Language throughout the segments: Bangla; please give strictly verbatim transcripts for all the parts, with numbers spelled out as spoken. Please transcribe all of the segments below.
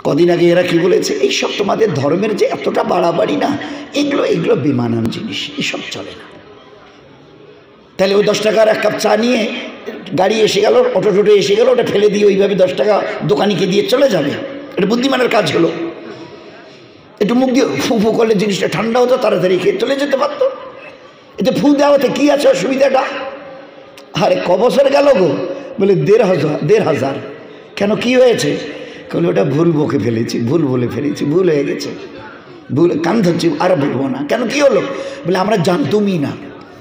কদিন আগে এরা কি বলেছে, এইসব তোমাদের ধর্মের যে এতটা বাড়াবাড়ি না, এগুলো এগুলো বেমানান জিনিস, এসব চলে না। তাহলে ওই দশ টাকার এক কাপ চা নিয়ে গাড়ি এসে গেল, অটো টোটো এসে গেল, ওটা ফেলে দিয়ে ওইভাবে দশ টাকা দোকানিকে দিয়ে চলে যাবে, এটা বুদ্ধিমানের কাজ হলো। একটু মুখ দিয়ে ফু ফু করলে জিনিসটা ঠান্ডা হতো, তাড়াতাড়ি খেয়ে চলে যেতে পারতো। এতে ফু দেওয়াতে কী আছে অসুবিধাটা? আরে ক বছর গেল গো? বলে দেড় হাজার দেড় হাজার কেন, কি হয়েছে? বলে ওটা ভুল বকে ফেলেছি, ভুল বলে ফেলেছি, ভুল হয়ে গেছে, ভুল কান ধরছি, আর বলবো না। কেন, কি হলো? বলে আমরা জানতুমই না।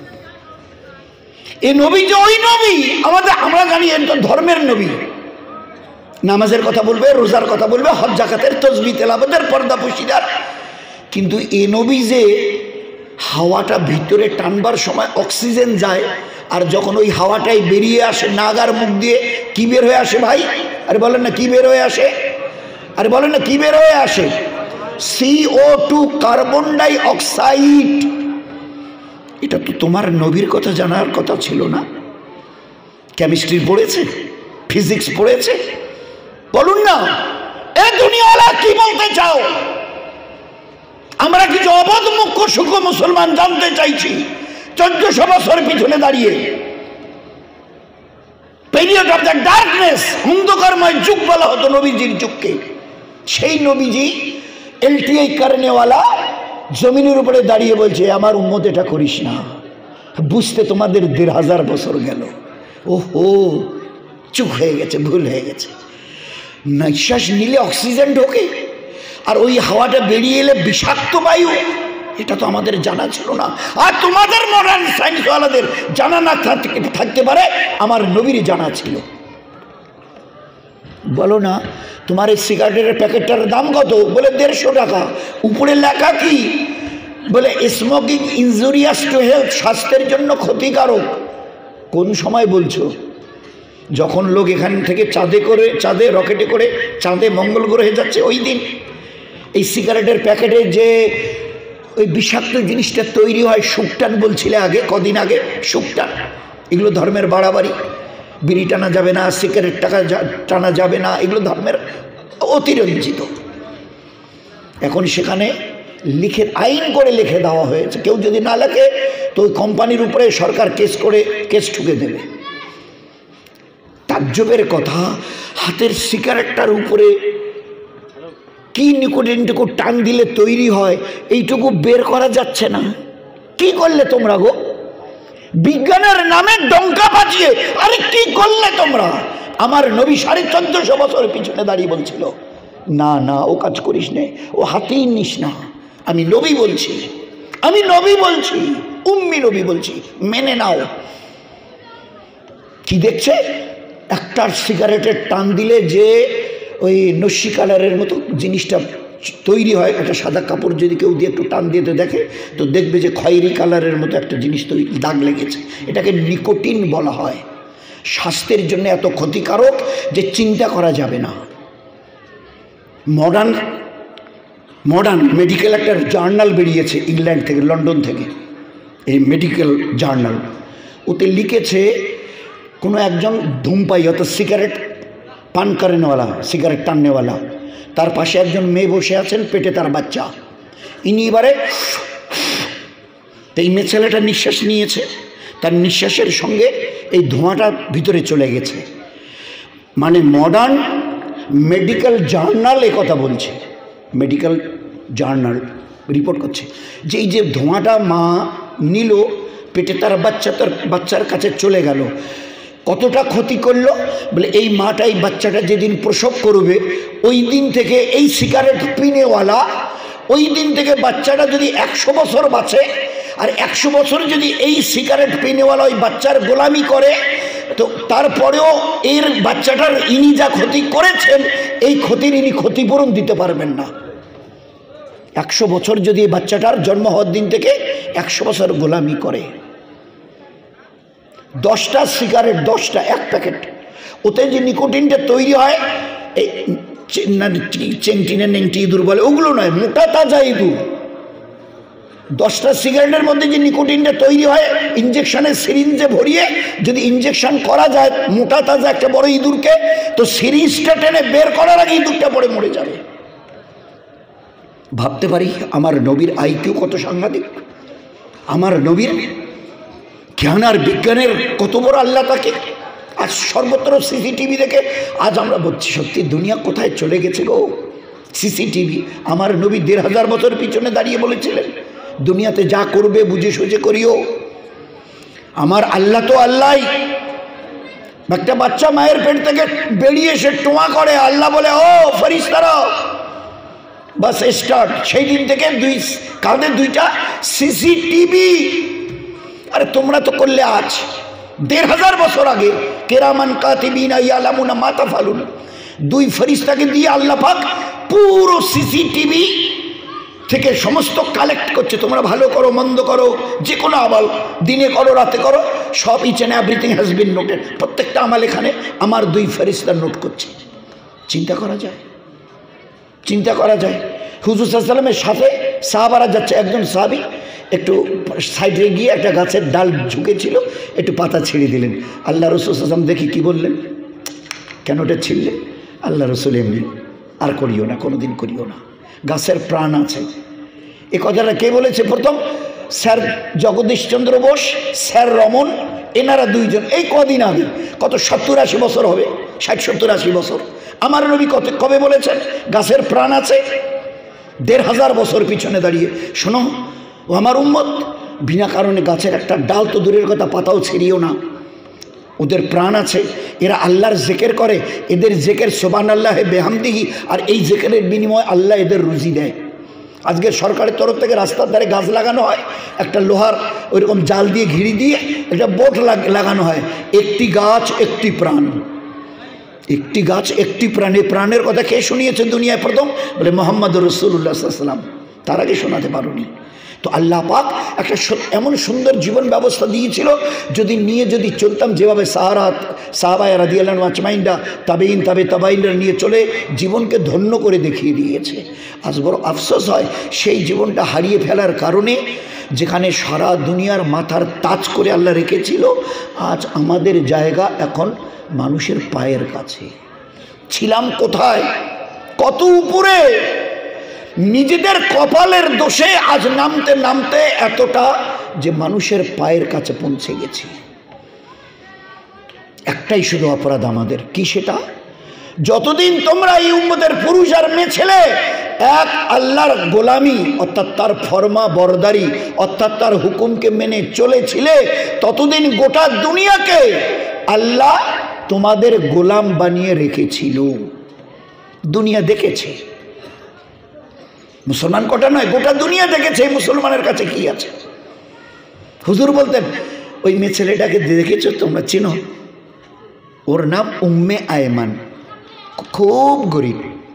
এই নবী যে ওই নবী আমাদের, আমরা জানি এর তো ধর্মের নবী, নামাজের কথা বলবে, রোজার কথা বলবে, হজ জাকাতের তসবিহ তেলাওয়াতের পর্দা পুশিদার, কিন্তু এ নবী যে হাওয়াটা ভিতরে টানবার সময় অক্সিজেন যায়, আর যখন ওই হাওয়াটাই বেরিয়ে আসে নাগার মুখ দিয়ে, কি বের হয়ে আসে ভাই? আরে বলেন না কি বের হয়ে আসে? আরে বলেন না কি বের হয়ে আসে? সিও টু, কার্বন ডাই অক্সাইড। এটা তো তোমার নবীর কথা জানার কথা ছিল না? কেমিস্ট্রি পড়েছে, ফিজিক্স পড়েছে? বলুন না এ দুনিয়াওয়ালা কি বলতে চাও? আমরা কিছু অবধ মুখ্য সুখ মুসলমান জানতে চাইছি। চোদ্দশো বছর পিছনে দাঁড়িয়ে, পিরিয়ড অফ দ্য ডার্কনেস, অন্ধকারময় যুগ বলা হতো নবীজির যুগকে। সেই নবীজি এলটিআই কারণেওয়ালা জমিনের উপরে দাঁড়িয়ে বলছে আমার উম্মত এটা করিস না, বুঝতে তোমাদের দেড় হাজার বছর গেল। ও হো, চুপ হয়ে গেছে, ভুল হয়ে গেছে। নিঃশ্বাস নিলে অক্সিজেন ঢোকে, আর ওই হাওয়াটা বেরিয়ে এলে বিষাক্ত বায়ু, এটা তো আমাদের জানা ছিল না। আর তোমাদের মডার্ন সায়েন্সওয়ালাদের জানা না থাকতে পারে, আমার নবীর জানা ছিল। বলো না তোমার এই সিগারেটের প্যাকেটটার দাম কত? বলে দেড়শো টাকা। উপরে লেখা কি? বলে স্মোকিং ইনজুরিয়াস টু হেলথ, স্বাস্থ্যের জন্য ক্ষতিকারক। কোন সময় বলছো? যখন লোক এখান থেকে চাঁদে করে, চাঁদে রকেটে করে চাঁদে মঙ্গল গ্রহে যাচ্ছে, ওই দিন এই সিগারেটের প্যাকেটে যে ওই বিষাক্ত জিনিসটা তৈরি হয়, শুকটান বলছিলে আগে, কদিন আগে, শুকটান। এগুলো ধর্মের বাড়াবাড়ি। বিড়ি টানা যাবে না, সিগারেট টাকা টানা যাবে না, এগুলো ধর্মের অতিরঞ্জিত। এখন সেখানে লিখে আইন করে লিখে দেওয়া হয়েছে, কেউ যদি না লেখে তো ওই কোম্পানির উপরে সরকার কেস করে কেস ঠুকে দেবে। তাজ্জবের কথা, হাতের সিগারেটটার উপরে কি নিকোটিনটুকু টান দিলে তৈরি হয়, এইটুকু বের করা যাচ্ছে না। কি করলে তোমরা গো? বিজ্ঞানের নামে ডঙ্কা বাজিয়ে, আরে কি করলে তোমরা? আমার নবী সাড়ে চোদ্দশো বছর পিছনে দাঁড়িয়ে বলছিল না না ও কাজ করিস নে, ও হাতেই নিস না। আমি নবী বলছি, আমি নবী বলছি, উম্মি নবী বলছি, মেনে নাও। কি দেখছে? একটা সিগারেটের টান দিলে যে ওই নস্যি কালারের মতো জিনিসটা তৈরি হয়, একটা সাদা কাপড় যদি কেউ দিয়ে একটু টান দিয়ে দেখে তো দেখবে যে খয়েরি কালারের মতো একটা জিনিস তৈরি, দাগ লেগেছে। এটাকে নিকোটিন বলা হয়। স্বাস্থ্যের জন্য এত ক্ষতিকারক যে চিন্তা করা যাবে না। মডার্ন মডার্ন মেডিকেল একটা জার্নাল বেরিয়েছে ইংল্যান্ড থেকে, লন্ডন থেকে, এই মেডিকেল জার্নাল। ওতে লিখেছে কোনো একজন ধূমপায়ী, অর্থাৎ সিগারেট পান করেনওয়ালা, সিগারেট টাননেওয়ালা, তার পাশে একজন মেয়ে বসে আছেন, পেটে তার বাচ্চা। ইনি এবারে এই মেয়ে ছেলেটা নিঃশ্বাস নিয়েছে, তার নিঃশ্বাসের সঙ্গে এই ধোঁয়াটা ভিতরে চলে গেছে। মানে মডার্ন মেডিকেল জার্নাল এ কথা বলছে, মেডিকেল জার্নাল রিপোর্ট করছে যে এই যে ধোঁয়াটা মা নিল, পেটে তার বাচ্চা, তার বাচ্চার কাছে চলে গেল, কতটা ক্ষতি করলো। বলে এই মাটাই বাচ্চাটা যেদিন প্রসব করবে ওই দিন থেকে এই সিগারেট পিনেওয়ালা, ওই দিন থেকে বাচ্চাটা যদি একশো বছর বাঁচে, আর একশো বছর যদি এই সিগারেট পিনেওয়ালা ওই বাচ্চার গোলামি করে, তো তারপরেও এর বাচ্চাটার ইনি যা ক্ষতি করেছেন, এই ক্ষতির ইনি ক্ষতিপূরণ দিতে পারবেন না। একশো বছর যদি এই বাচ্চাটার জন্ম হওয়ার দিন থেকে একশো বছর গোলামি করে, দশটা সিগারেট, দশটা এক প্যাকেট, ওতে যে নিকোটিনটা তৈরি হয়, এই চেংটিনে নেংটি ইঁদুর বলে, ওগুলো নয়, মোটা তাজা ইঁদুর, দশটা সিগারেটের মধ্যে যে নিকোটিনটা তৈরি হয় ইঞ্জেকশনের সিরিঞ্জে ভরিয়ে যদি ইঞ্জেকশন করা যায় মোটা তাজা একটা বড় ইঁদুরকে, তো সিরিঞ্জটা টেনে বের করার আগে ইঁদুরটা পড়ে মরে যাবে। ভাবতে পারি আমার নবীর আইকিউ কত সাংঘাতিক, আমার নবীর জ্ঞান আর বিজ্ঞানের কত বড় আল্লাহ তাকে। আজ সর্বত্র সিসিটিভি দেখে আজ আমরা বলছি সত্যি দুনিয়া কোথায় চলে গেছে গো। সিসিটিভি, আমার নবী দেড় হাজার বছর পিছনে দাঁড়িয়ে বলেছিলেন দুনিয়াতে যা করবে বুঝে সুঝে করিও। আমার আল্লাহ তো আল্লাহই। একটা বাচ্চা মায়ের পেট থেকে বেরিয়ে সে টোয়া করে, আল্লাহ বলে ও ফেরেশতারা বাস স্টার্ট। সেই দিন থেকে দুই কাঁধে দুইটা সিসিটিভি। আরে তোমরা তো করলে আজ, দেড় হাজার বছর আগে কেরামান কাতিবিনা ইয়ালামুনা মা তাফালুন, দুই ফেরেশতাকে দিয়ে আল্লাহ পাক পুরো সিসিটিভি থেকে সমস্ত কালেক্ট করছে। তোমরা ভালো করো মন্দ করো যে কোনো আমল, দিনে করো রাতে করো, সব each and everything has been noted. প্রত্যেকটা আমল এখানে আমার দুই ফেরেশতা নোট করছে। চিন্তা করা যায়, চিন্তা করা যায়। হুজুর সাল্লাল্লাহু আলাইহি ওয়াসাল্লামের সাথে সাহাবারা যাচ্ছে, একজন সাহাবী একটু সাইডে গিয়ে একটা গাছের ডাল ঝুঁকেছিল, একটু পাতা ছিঁড়ে দিলেন। আল্লাহ রাসূল সাল্লাল্লাহু আলাইহি ওয়াসাল্লাম দেখি কি বললেন, কেন ওটা ছিঁড়লে? আল্লাহ রাসূল এমনি, আর করিও না, কোনোদিন করিও না, গাছের প্রাণ আছে। এ কথাটা কে বলেছে প্রথম? স্যার জগদীশচন্দ্র বোস, স্যার রমন, এনারা দুইজন এই কদিন আগে, কত সত্তর আশি বছর হবে, ষাট সত্তর আশি বছর। আমার নবী কত কবে বলেছেন গাছের প্রাণ আছে? দেড় হাজার বছর পিছনে দাঁড়িয়ে। শোনো ও আমার উম্মত, বিনা কারণে গাছের একটা ডাল তো দূরের কথা পাতাও ছেড়িও না, ওদের প্রাণ আছে, এরা আল্লাহর জিকির করে, এদের জিকির সুবহানাল্লাহি বিহামদিহি, আর এই জিকিরের বিনিময়ে আল্লাহ এদের রুজি দেয়। আজকে সরকারের তরফ থেকে রাস্তার ধারে গাছ লাগানো হয়, একটা লোহার ওইরকম জাল দিয়ে ঘিরি দিয়ে একটা বোর্ড লাগানো হয়, একটি গাছ একটি প্রাণ, একটি গাছ একটি প্রাণ। এই প্রাণের কথা কে শুনিয়েছে দুনিয়ায় প্রথম? বলে মুহাম্মদ রাসূলুল্লাহ সাল্লাল্লাহু আলাইহি ওয়াসাল্লাম, তার আগে শোনাতে পারোনি। তো আল্লাহ পাক একটা এমন সুন্দর জীবন ব্যবস্থা দিয়েছিল, যদি নিয়ে যদি চলতাম যেভাবে সাহারাত সাহাবায়ে রাদিয়াল্লাহু আনহুম আজমাইনরা, তাবেইন তাবে তাবাইনরা নিয়ে চলে জীবনকে ধন্য করে দেখিয়ে দিয়েছে। আজ বড় আফসোস হয় সেই জীবনটা হারিয়ে ফেলার কারণে, যেখানে সারা দুনিয়ার মাথার তাজ করে আল্লাহ রেখেছিল, আজ আমাদের জায়গা এখন মানুষের পায়ের কাছে। ছিলাম কোথায়, কত উপরে, নিজেদের কপালের দোষে আজ নামতে নামতে এতটা যে মানুষের পায়ের কাছে পৌঁছে গেছি। একটাই শুধু অপরাধ আমাদের, কি সেটা? যতদিন তোমরা এই উম্মতের পুরুষ আর মেয়ে ছেলে এক আল্লাহর গোলামি অর্থাৎ তার ফরমা বরদারি অর্থাৎ তার হুকুমকে মেনে চলেছিলে, ততদিন গোটা দুনিয়াকে আল্লাহ তোমাদের গোলাম বানিয়ে রেখেছিল। দুনিয়া দেখেছে, মুসলমান কটা নয়, গোটা দুনিয়া দেখেছে মুসলমানের কাছে কি আছে। হুজুর বলতেন ওই মেয়ে ছেলেটাকে দেখেছো তোমরা, চিনো? ওর নাম উম্মে আয়মান, খুব গরিব,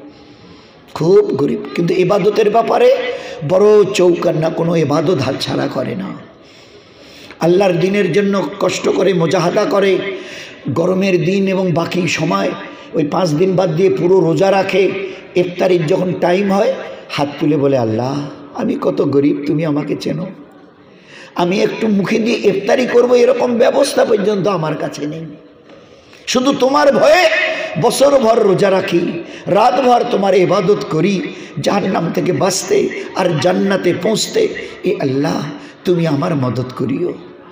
খুব গরিব, কিন্তু ইবাদতের ব্যাপারে বড় চৌকান্না, কোনো ইবাদত হাত ছাড়া করে না। আল্লাহর দিনের জন্য কষ্ট করে মুজাহাদা করে, গরমের দিন এবং বাকি সময় ওই পাঁচ দিন বাদ দিয়ে পুরো রোজা রাখে। ইফতারির যখন টাইম হয় হাত তুলে বলে, আল্লাহ আমি কত গরিব, তুমি আমাকে চেনো, আমি একটু মুখে দিয়ে ইফতারি করব এরকম ব্যবস্থা পর্যন্ত আমার কাছে নেই। শুধু তোমার ভয়ে বছরভর রোজা রাখি, রাতভর তোমার ইবাদত করি, জাহান্নাম থেকে বাঁচতে আর জান্নাতে পৌঁছতে। এ আল্লাহ তুমি আমার মদত করিও।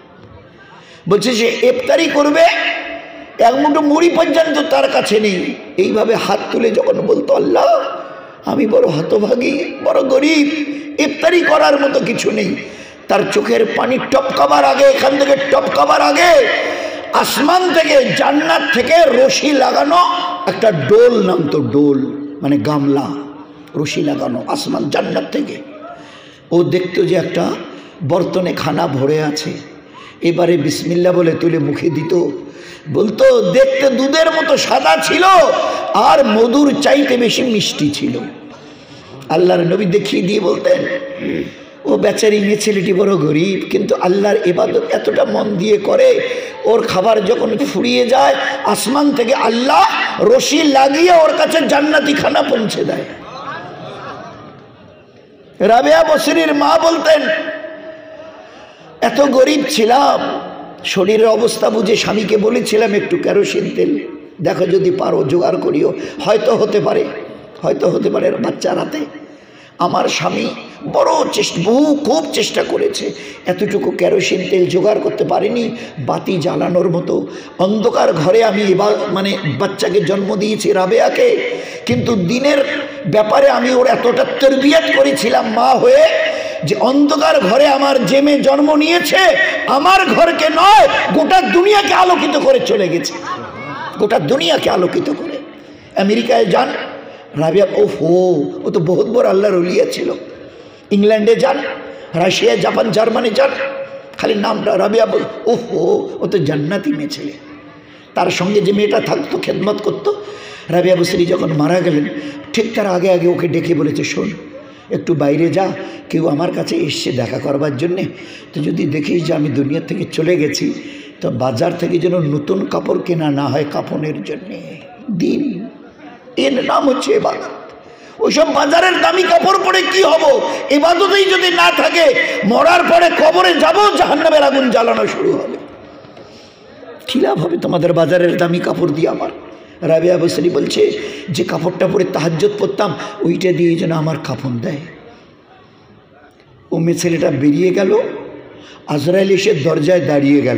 বলছে সে ইফতারি করবে, এক মুঠো মুড়ি পর্যন্ত তার কাছে নেই। এইভাবে হাত তুলে যখন বলতো, আল্লাহ আমি বড় হতভাগী, বড় গরিব, ইফতারি করার মতো কিছু নেই, তার চোখের পানি টপকাবার আগে, এখান থেকে টপকাবার আগে আসমান থেকে জান্নাত থেকে রশি লাগানো একটা ডোল নামতো, ডোল মানে গামলা, রশি লাগানো আসমান জান্নাত থেকে। ও দেখতো যে একটা বর্তনে খানা ভরে আছে, এবারে বিসমিল্লাহ বলে তুলে মুখে দিত, বলতো দেখতে দুধের মতো সাদা ছিল আর মধুর চাইতে বেশি মিষ্টি ছিল। আল্লাহর নবী দেখিয়ে দিয়ে বলতেন, ও বেচারি মেয়ে ছেলেটি বড় গরিব, কিন্তু আল্লাহর ইবাদত এতটা মন দিয়ে করে, ওর খাবার যখন ফুরিয়ে যায় আসমান থেকে আল্লাহ রশি লাগিয়ে ওর কাছে জান্নাতি খানা পৌঁছে দেয়। রাবেয়া বসরির মা বলতেন, এত গরিব ছিলাম, শরীরের অবস্থা বুঝে স্বামীকে বলেছিলাম একটু কেরোসিন তেল দেখো যদি পারো জোগাড় করিও, হয়তো হতে পারে, হয়তো হতে পারে বাচ্চার হাতে। আমার স্বামী বড় চেষ্টা, বহু খুব চেষ্টা করেছে, এতটুকু কেরোসিন তেল জোগাড় করতে পারেনি বাতি জ্বালানোর মতো। অন্ধকার ঘরে আমি এবার মানে বাচ্চাকে জন্ম দিয়েছি রাবেয়াকে, কিন্তু দিনের ব্যাপারে আমি ওর এতটা তরবিয়ত করেছিলাম মা হয়ে যে অন্ধকার ঘরে আমার যে মেয়ে জন্ম নিয়েছে আমার ঘরকে নয় গোটা দুনিয়াকে আলোকিত করে চলে গেছে, গোটা দুনিয়াকে আলোকিত করে। আমেরিকায় যান রাবিয়া, ও হো ও তো বহুত বড় আল্লাহর ওলিয়া ছিল। ইংল্যান্ডে যান, রাশিয়া, জাপান, জার্মানি যান, খালি নামটা রাবিয়া বল, ও হো ও তো জান্নাতি মেয়ে ছেলে। তার সঙ্গে যে মেয়েটা থাকতো খেদমত করতো, রাবিয়া বসরি যখন মারা গেলেন ঠিক তার আগে আগে ওকে ডেকে বলেছে, শোন একটু বাইরে যা, কেউ আমার কাছে এসছে দেখা করবার জন্যে, তো যদি দেখিস যে আমি দুনিয়া থেকে চলে গেছি তো বাজার থেকে যেন নতুন কাপড় কেনা না হয় কাফনের জন্যে। দিন এর নাম হচ্ছে ইবাদত। ওইসব বাজারের দামি কাপড় পরে কি হব? ইবাদতেই যদি না থাকে মরার পরে কবরে যাব, জাহান্নামের আগুন জ্বালানো শুরু হবে। কি লাভ হবে তোমাদের বাজারের দামি কাপড় দিয়ে? আমার রাবিয়া বসরি বলছে যে কাপড়টা পরে তাহাজ্জুদ পড়তাম ওইটা দিয়ে যেন আমার কাফন দেয়। ও মেয়ে ছেলেটা বেরিয়ে গেল, আজরাইল এসে দরজায় দাঁড়িয়ে গেল,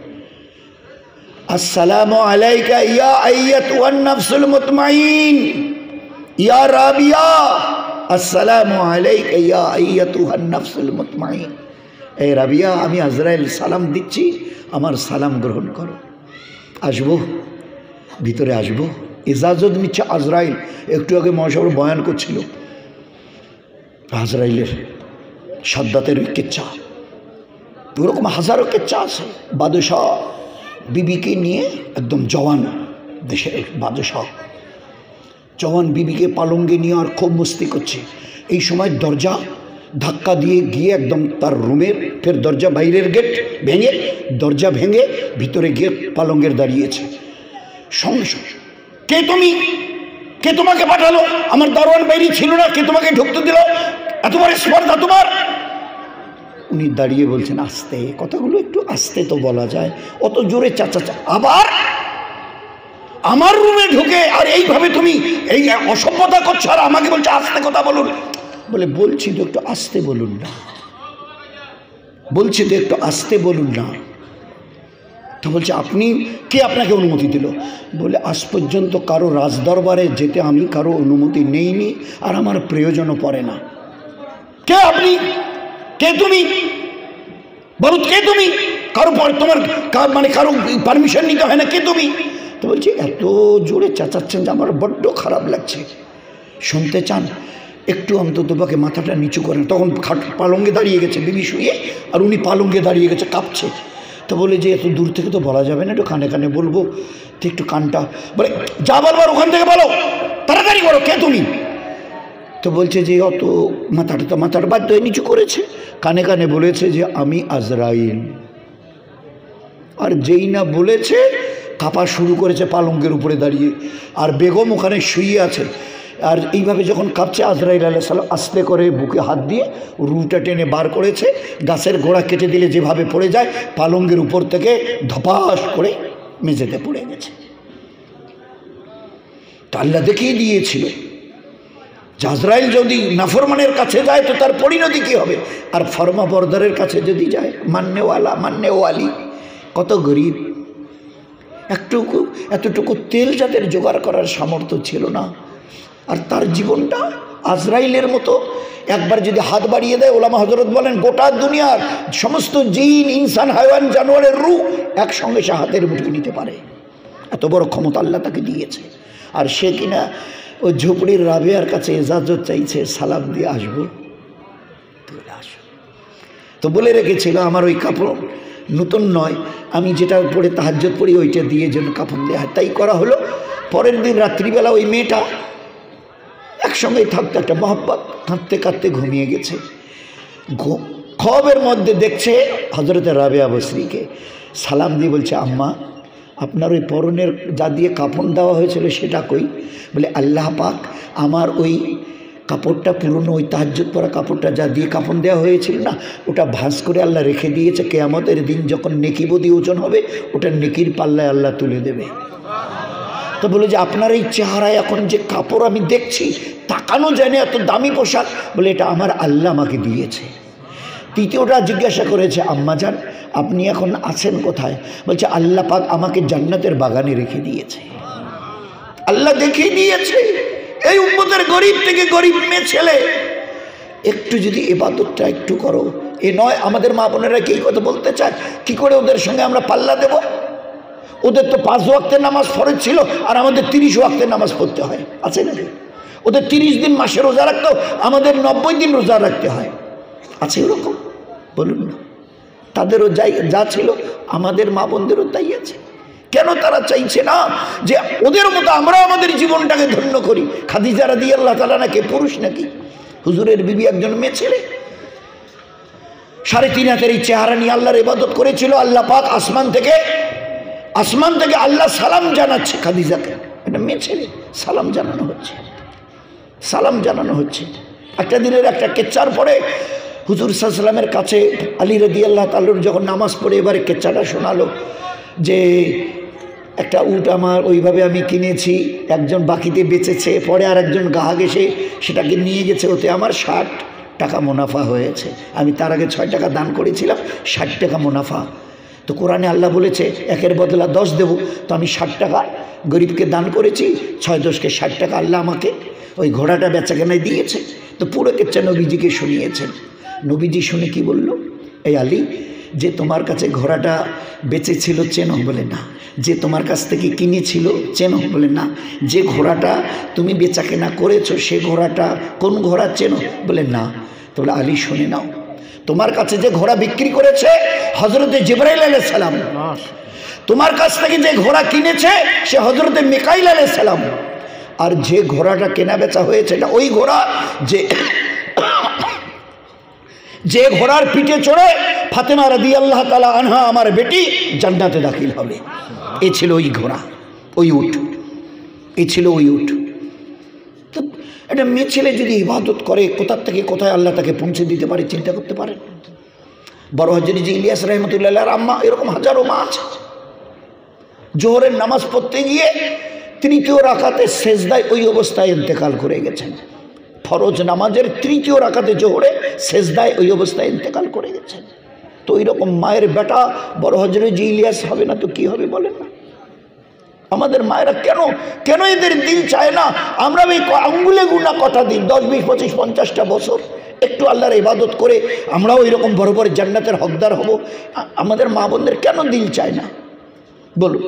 আসসালামু আলাইকা ইয়া আইয়াতুহান নাফসুল মুতমাইন ইয়া রাবিয়া, আসসালামু আলাইকা ইয়া আইয়াতুহান নাফসুল মুতমাইন। এই রাবিয়া, আমি আজরাইল সালাম দিচ্ছি, আমার সালাম গ্রহণ করো। আসবো, ভিতরে আসবো। ইজাজত নিচ্ছে আজরাইল। একটু আগে মহাসভা বয়ান করছিল আজরাইলের সাদ্দাতের কিচ্ছা, ওরকম হাজারো কিচ্ছা আছে। বাদশাহ বিবিকে নিয়ে একদম জওয়ান, দেশের বাদশাহ জওয়ান বিবিকে পালঙ্গে নিয়ে আর খুব মস্তি করছে। এই সময় দরজা ধাক্কা দিয়ে গিয়ে একদম তার রুমের, ফের দরজা বাইরের গেট ভেঙে, দরজা ভেঙে ভিতরে গিয়ে পালঙ্গের দাঁড়িয়েছে। সঙ্গে সঙ্গে, কে তুমি? কে তোমাকে পাঠালো? আমার দারোয়ান বাইরে ছিল না, কে তোমাকে ঢুকতে দিল? এতবার স্পর্ধা তোমার? উনি দাঁড়িয়ে বলছেন আস্তে, কথাগুলো একটু আস্তে তো বলা যায়, অত জোরে চাচা চা। আবার আমার রুমে ঢুকে আর এইভাবে তুমি এই অসভ্যতা করছো আর আমাকে বলছো আস্তে কথা বলুন। বলে বলছি তো একটু আস্তে বলুন না, বলছি তো একটু আস্তে বলুন না। তো বলছে আপনি কে, আপনাকে অনুমতি দিল? বলে আজ পর্যন্ত কারো রাজদরবারে যেতে আমি কারো অনুমতি নেইনি আর আমার প্রয়োজনও পড়ে না। কে আপনি? কে তুমি? বলো কে তুমি? কারো তোমার মানে কারো পারমিশন নিতে হয় না, কে তুমি? তো বলছি এত জোরে চেঁচাচ্ছেন যে আমার বড্ড খারাপ লাগছে। শুনতে চান? একটু অন্তত বাকে মাথাটা নিচু করেন। তখন খাট পালঙ্গে দাঁড়িয়ে গেছে, বিবি শুয়ে আর উনি পালঙ্গে দাঁড়িয়ে গেছে, কাঁপছে। তো বলে যে এত দূর থেকে তো বলা যাবে না, একটু কানে কানে বলবো, তো একটু কানটা বলে যা বলবার ওখান থেকে বলো, তাড়াতাড়ি করো, কে তুমি? তো বলছে যে অত মাথাটা তো মাথার বাধ্য হয়ে নিচু করেছে, কানে কানে বলেছে যে আমি আজরাইল। আর যেই না বলেছে কাঁপা শুরু করেছে পালঙ্গের উপরে দাঁড়িয়ে, আর বেগম ওখানে শুয়ে আছে। আর এইভাবে যখন কাঁপছে আজরাইল আলাইহিস সালাম আস্তে করে বুকে হাত দিয়ে রুটা টেনে বার করেছে। গাছের গোড়া কেটে দিলে যেভাবে পড়ে যায়, পালঙ্গের উপর থেকে ধপাস করে মেঝেতে পড়ে গেছে। তা আল্লাহ দেখিয়ে দিয়েছিল আজরাইল যদি নাফরমানের কাছে যায় তো তার পরিণতি কী হবে, আর ফরমা বরদারের কাছে যদি যায়, মান্যওয়ালা মান্যওয়ালি, কত গরিব, একটুকু এতটুকু তেল যাদের জোগাড় করার সামর্থ্য ছিল না। আর তার জীবনটা আজরাইলের মতো একবার যদি হাত বাড়িয়ে দেয়, ওলামা হজরত বলেন গোটা দুনিয়ার সমস্ত জিন, ইনসান, হায়ওয়ান, জানোয়ারের রূহ একসঙ্গে সে হাতের মুঠোয় নিতে পারে, এত বড় ক্ষমতা আল্লাহ তাকে দিয়েছে। আর সে কিনা ওই ঝুপড়ির রাবেয়ার কাছে ইজাজত চাইছে, সালাম দিয়ে আসবো, তুলে আসো। তো বলে রেখেছিল আমার ওই কাপড় নতুন নয়, আমি যেটা পরে তাহাজ্জুদ পড়ি ওইটা দিয়ে যেন কাপড় দেওয়া হয়। তাই করা হলো। পরের দিন রাত্রিবেলা ওই মেয়েটা একসঙ্গেই থাকতে একটা মহব্বত, কাঁদতে কাঁদতে ঘুমিয়ে গেছে। খবের মধ্যে দেখছে হজরতে রাবেয়া বসরিকে, সালাম দিয়ে বলছে আম্মা আপনার ওই পরনের যা দিয়ে কাফন দেওয়া হয়েছিল সেটা কই? বলে আল্লাহ পাক আমার ওই কাপড়টা পুরনো, ওই তাহাজ্জুদ পরা কাপড়টা যা দিয়ে কাফন দেওয়া হয়েছিল না, ওটা ভাঁজ করে আল্লাহ রেখে দিয়েছে। কিয়ামতের দিন যখন নেকি বদি ওজন হবে, ওটা নেকির পাল্লায় আল্লাহ তুলে দেবে। তো বলে যে আপনার এই চেহারায় এখন যে কাপড় আমি দেখছি, তাকানো যায় না, এত দামি পোশাক। বলে এটা আমার আল্লাহ আমাকে দিয়েছে। তৃতীয়টা জিজ্ঞাসা করেছে, আম্মাজান আপনি এখন আছেন কোথায়? বলছে আল্লাহ পাক আমাকে জান্নাতের বাগানে রেখে দিয়েছে। আল্লাহ দেখিয়ে দিয়েছে এই উম্মতের গরিব থেকে গরিব মেয়ে ছেলে একটু যদি ইবাদতটা একটু করো। এ নয় আমাদের মা বোনেরা কি কথা বলতে চায়, কি করে ওদের সঙ্গে আমরা পাল্লা দেব? ওদের তো পাঁচ ওয়াক্তের নামাজ ফরজ ছিল, আর আমাদের তিরিশ ওয়াক্তের নামাজ পড়তে হয়, আছে নাকি? ওদের তিরিশ দিন মাসে রোজা রাখতো, আমাদের নব্বই দিন রোজা রাখতে হয়, আছে ওরকম? বলুন না। তাদেরও যাই যা ছিল, আমাদের মা বোনদেরও তাই আছে। কেন তারা চাইছে না যে ওদের মতো আমরা আমাদের জীবনটাকে ধন্য করি? খাদিজা রাদিয়াল্লাহু তাআলা নাকি পুরুষ নাকি? হুজুরের বিবি একজন মেয়ে ছেলে, সাড়ে তিন হাতের এই চেহারা নিয়ে আল্লাহর ইবাদত করেছিল। আল্লাহ পাক আসমান থেকে আসমান থেকে আল্লাহ সালাম জানাচ্ছে খাদিজাকে। এটা মেয়ে ছেলে, সালাম জানানো হচ্ছে, সালাম জানানো হচ্ছে। একটা দিনের একটা কেচ্চার পরে হুজুর সাল্লাল্লাহু আলাইহি ওয়াসাল্লামের কাছে আলী রাদিয়াল্লাহু তাআলা যখন নামাজ পড়ে এবারে কেচ্চাটা শোনালো যে একটা উট আমার ওইভাবে আমি কিনেছি, একজন বাকিতে বেচেছে, পরে আর একজন গ্রাহক এসে সেটাকে নিয়ে গেছে, ওতে আমার ষাট টাকা মুনাফা হয়েছে। আমি তার আগে ছয় টাকা দান করেছিলাম, ষাট টাকা মুনাফা। তো কোরআনে আল্লাহ বলেছে একের বদলা দশ দেবো, তো আমি ষাট টাকা গরিবকে দান করেছি, ছয় দশকে ষাট টাকা আল্লাহ আমাকে ওই ঘোড়াটা বেচাকেনায় দিয়েছে। তো পুরো কেচ্ছা নবীজিকে শুনিয়েছেন। নবীজি শুনে কি বলল, এই আলী যে তোমার কাছে ঘোড়াটা বেচেছিল চেনো? বলে না। যে তোমার কাছ থেকে কিনেছিল চেনো? বলে না। যে ঘোড়াটা তুমি বেচা কেনা করেছো সে ঘোড়াটা কোন ঘোড়া চেনো? বলে না। তো বলে আলী শুনে নাও, তোমার কাছে যে ঘোড়া বিক্রি করেছে হযরতে জিবরাইল আলাইহিস সালাম, তোমার কাছ থেকে যে ঘোড়া কিনেছে সে হযরতে মিকাইল আলাইহিস সালাম, আর যে ঘোড়াটা কেনা বেচা হয়েছে না ওই ঘোড়া যে যে ঘোড়ার পিঠে চড়ে ফাতেমা রাদিয়াল্লাহু তাআলা আনহা আমার বেটি জান্নাতে দাখিল হবে, এ ছিল ওই ঘোড়া, ওই উট, এ ছিল ওই উট। তো একটা মেয়ে ছেলে যদি ইবাদত করে, কোথার থেকে কোথায় আল্লাহ তাকে পৌঁছে দিতে পারে চিন্তা করতে পারেন? বড় হজরত ইলিয়াস রাহমাতুল্লাহ আম্মা, এরকম হাজারো মা আছে। জোহরের নামাজ পড়তে গিয়ে তৃতীয় রাকাতে সেজদায় ওই অবস্থায় ইন্তেকাল করে গেছেন। ফরজ নামাজের তৃতীয় রাকাতে জোহরে সেজদায় ওই অবস্থায় ইন্তেকাল করে গেছেন। তো ওইরকম মায়ের বেটা বড় হজরত ইলিয়াস হবে না তো কি হবে বলেন না? আমাদের মায়েরা কেন কেন এদের দিল চায় না আমরা ওই আঙ্গুলে গুনা কটা দিন দশ বিশ পঁচিশ পঞ্চাশটা বছর একটু আল্লাহর ইবাদত করে আমরাও এরকম বড় বড় জান্নাতের হকদার হব? আমাদের মা বোনদের কেন দিল চায় না বলুন?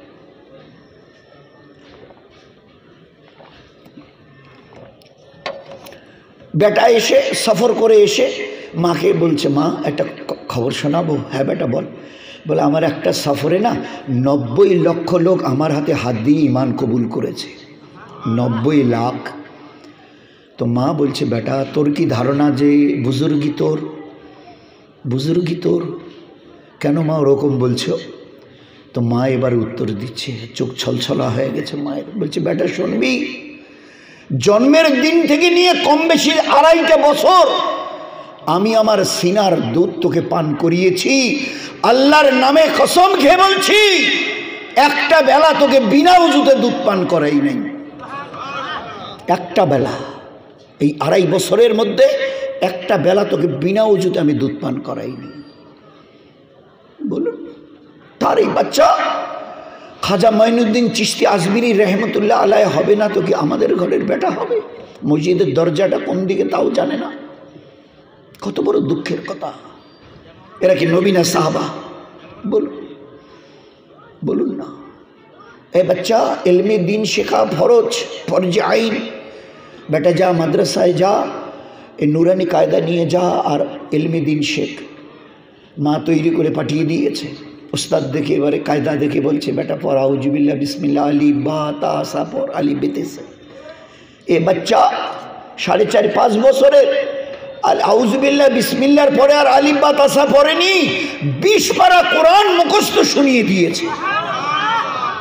বেটা এসে সফর করে এসে মাকে বলছে, মা একটা খবর শোনাবো? হ্যাঁ বেটা বল। বলে আমার একটা সফরে না নব্বই লক্ষ লোক আমার হাতে হাত দিয়ে ইমান কবুল করেছে, নব্বই লাখ। তো মা বলছে, বেটা তোর কি ধারণা যে বুজুর্গি তোর বুজুর্গি তোর কেন মা ওরকম বলছো? তো মা এবার উত্তর দিচ্ছে, চোখ ছলছলা হয়ে গেছে মায়ের। বলছে, বেটা শুনবি, জন্মের দিন থেকে নিয়ে কম বেশি আড়াইটা বছর আমি আমার সিনার দুধ তোকে পান করিয়েছি। আল্লাহর নামে কসম খেয়ে বলছি, একটা বেলা তোকে বিনা উজুতে দুধ পান করাই নাই। একটা বেলা, এই আড়াই বছরের মধ্যে একটা বেলা তোকে বিনা উজুতে আমি দুধ পান করাইনি। বলুন, তার এই বাচ্চা খাজা মাইনুদ্দিন চিশতি আজমিরি রহমতুল্লাহ আলাই হবে না তো কি আমাদের ঘরের বেটা হবে? মসজিদের দরজাটা কোন দিকে তাও জানে না। কত বড় দুঃখের কথা। এরা কি নবী না সাহাবা? বলুন বলুন না। এ বাচ্চা, ইলমে দিন শেখা ফরজ, ফরজে আইন। বেটা যা মাদ্রাসায় যা, এ নুরানি কায়দা নিয়ে যা আর ইলমে দিন শেখ। মা তৈরি করে পাঠিয়ে দিয়েছে। উস্তাদ দেখে এবারে কায়দা দেখে বলছে, বেটা পর আউজুবিল্লাহ বিসমিল্লাহ আলি বা তা সা পর আলি বেতেছে। এ বাচ্চা সাড়ে চার পাঁচ বছরের আউজুবিল্লাহ বিসমিল্লার পরে আর আলিফ বা তাসা পড়েনি, বিশ পারা কোরআন মুখস্থ শুনিয়ে দিয়েছে।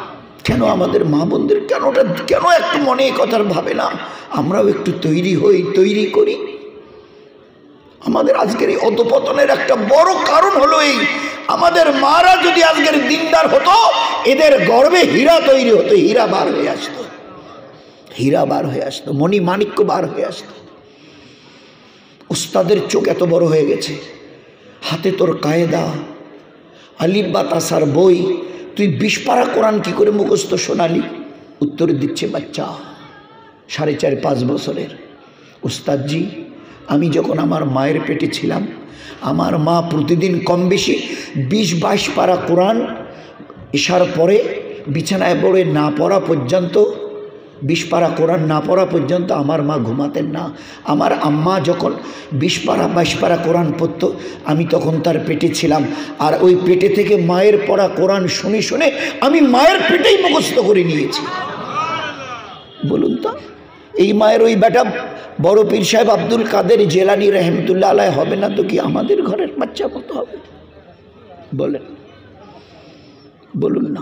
কেন আমাদের মা বোনদের কেনটা কেন একটু মনে কথার ভাবে না আমরাও একটু তৈরি হই, তৈরি করি? আমাদের আজকের এই অধপতনের একটা বড় কারণ হলো এই, আমাদের মারা যদি আজকের দিনদার হতো এদের গর্বে হীরা তৈরি হতো, হীরা বার হয়ে আসতো, হীরা বার হয়ে আসতো, মণি মাণিক্য বার হয়ে আসতো। উস্তাদের চোখ এত বড় হয়ে গেছে, হাতে তোর কায়দা আলিফ বা তাসার বই, তুই বিশ পারা কোরআন কি করে মুখস্থ শোনালি? উত্তর দিচ্ছে বাচ্চা সাড়ে চার পাঁচ বছরের, উস্তাদজি আমি যখন আমার মায়ের পেটে ছিলাম আমার মা প্রতিদিন কম বেশি বিশ বাইশ পারা কোরআন ইশার পরে বিছানায় পড়ে না পড়া পর্যন্ত, বিশ পারা কোরআন না পড়া পর্যন্ত আমার মা ঘুমাতেন না। আমার আম্মা যখন বিশ পারা বাইশ পারা কোরআন পড়ত আমি তখন তার পেটে ছিলাম, আর ওই পেটে থেকে মায়ের পড়া কোরআন শুনে শুনে আমি মায়ের পেটেই মুখস্থ করে নিয়েছি। বলুন তো এই মায়ের ওই বেটা বড় পীর সাহেব আব্দুল কাদের জেলানি রহমতুল্লাহ আলাইহি হবে না তো কি আমাদের ঘরের বাচ্চা মতো হবে? বলেন, বলুন না,